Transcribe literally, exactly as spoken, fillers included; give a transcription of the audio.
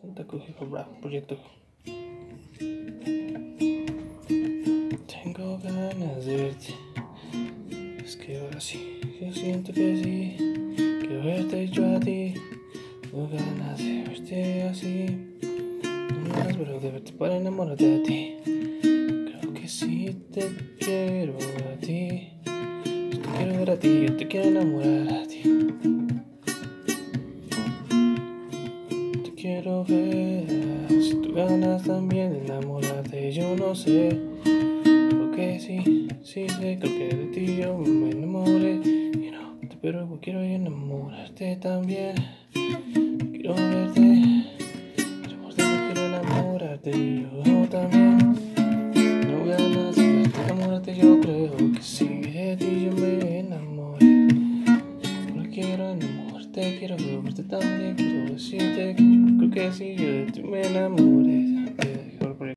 Santa Cruz Hip Hop Rap Proyecto. Tengo ganas de verte. Es que ahora sí, yo siento que sí. Quiero verte yo a ti. Tengo ganas de verte así. No más, pero de verte para enamorarte de ti. Creo que sí te quiero a ti. Yo te quiero ver a ti, yo te quiero enamorar a ti. Te quiero ver, si tú ganas también de enamorarte, yo no sé. Creo que sí, sí sé, creo que de ti yo me enamoré. Y no, pero quiero enamorarte también. Quiero verte, quiero verte, quiero enamorarte yo también. No ganas de verte, enamorarte, yo creo que sí, de ti yo me enamoré. Pero quiero enamorarte, quiero verte también, quiero decirte que yo creo que sí, yo de ti me enamoré.